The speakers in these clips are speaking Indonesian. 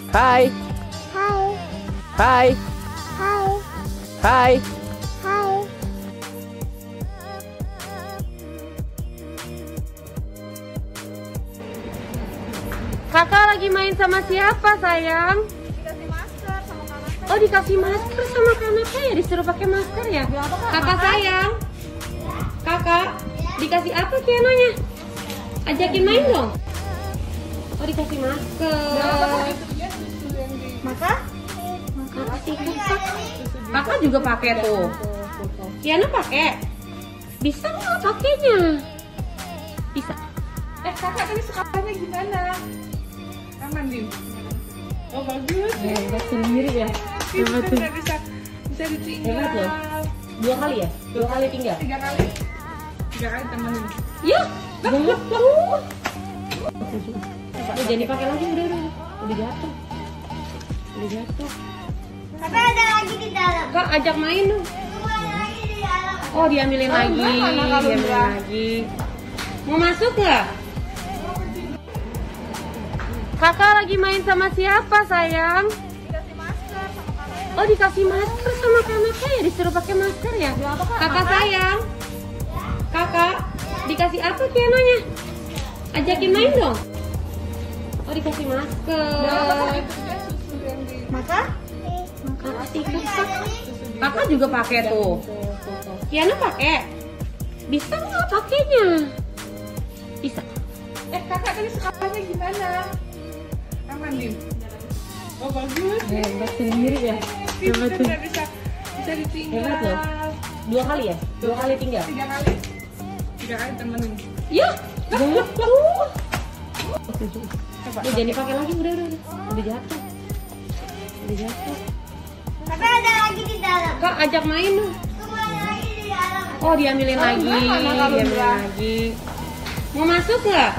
Hai. Hai. Hai. Hai. Hai. Hai. Kakak lagi main sama siapa, sayang? Dikasih masker sama kakak. Oh, dikasih masker sama kanaknya ya? Disuruh pakai masker ya? Kakak sayang. Kakak, dikasih apa pianonya? Ajakin main dong. Oh, dikasih masker. Maka? Makasih, kakak. Kakak juga pakai tuh. Piano pakai? Bisa nggak pakainya? Bisa. Kakak tadi sukanya gimana? Aman, Din? Oh, bagus. Hebat sendiri ya. Hebat tuh. Bisa ditinggal. Hebat loh. 2 kali ya? 2 kali tinggal. 3 kali. 3 kali temenin. Ya, banget tuh. Jangan dipakai lagi, udah jatuh. Udah jatuh. Tapi ada lagi di dalam. Kak, ajak main dong. Cuma ada lagi di dalam. Oh, diambilin lagi. Diambilin lagi. Mau masuk nggak? Kakak lagi main sama siapa, sayang? Dikasih masker sama kakak. Oh, dikasih masker sama kanaknya ya? Disuruh pakai masker ya? Kakak sayang. Kakak, dikasih apa pianonya? Ajakin main dong. Oh, dikasih masker. Maka? Makasih, kakak. Kakak juga pakai tuh. Piano pakai? Bisa nggak pakainya? Bisa. Kakak tadi sukanya gimana? Aman, Din? Oh, bagus. Hebat sendiri ya. Hebat tuh. Bisa ditinggal. Hebat loh. 2 kali ya? 2 kali tinggal. 3 kali. 3 kali temenin. Ya, banget tuh. Jangan dipakai lagi, udah jatuh. Udah jatuh. Tapi ada lagi di dalam. Kak, ajak main dong. Cuma ada lagi di dalam. Oh, diambilin lagi. Diambilin lagi. Mau masuk nggak?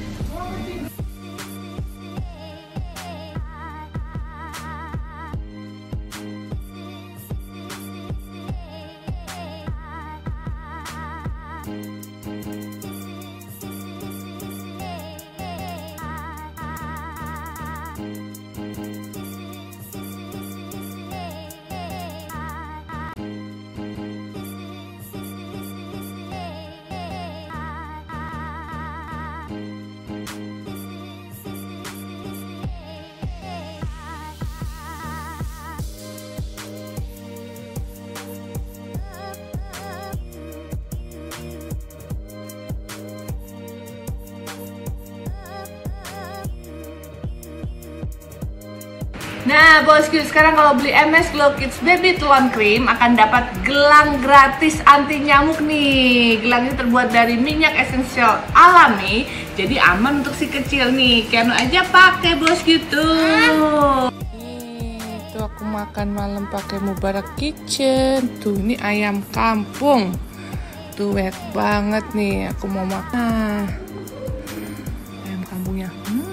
Nah, bosku, sekarang kalau beli MS Glow Kids Baby Tuan Cream akan dapat gelang gratis anti nyamuk nih. Gelang ini terbuat dari minyak esensial alami, jadi aman untuk si kecil nih. Kiano aja pakai, bosku tuh. Tuh aku makan malam pakai Mubarak Kitchen. Tuh ini ayam kampung. Tuh enak banget nih. Aku mau makan ayam kampungnya.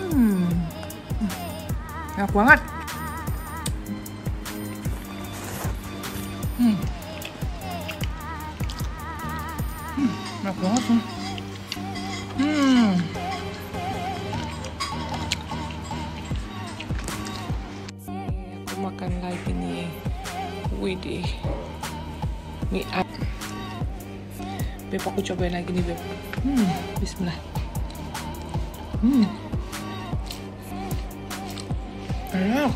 Enak banget. Enak banget nih. Aku makan lagi nih. Widih. Mie up. Beb, aku cobain lagi nih, Beb. Bismillah. Enak.